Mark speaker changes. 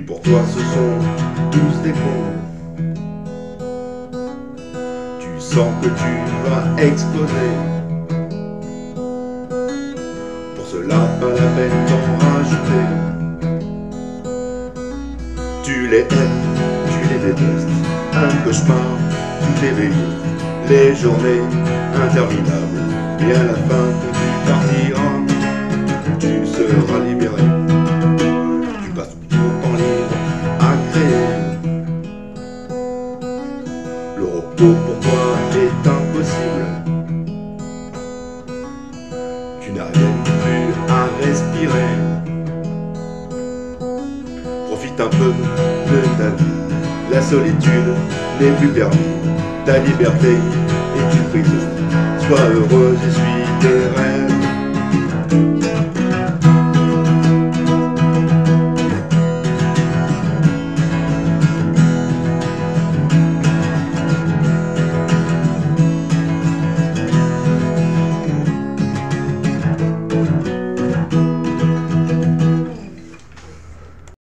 Speaker 1: pour toi ce sont tous des cons. Tu sens que tu vas exploser. Pour cela, pas la peine d'en rajouter. Tu les aimes, tu les détestes. Un cauchemar, toutes les veillées, les journées interminables. Et à la fin, quand tu partiras, tu seras libéré. Tu passes tout ton temps libre à créer. Le repos pour toi est impossible. Tu n'as rien plus à respirer. Profite un peu de ta vie. La solitude n'est plus permis. Ta liberté est une prison. Sois heureuse et suis tes rêves.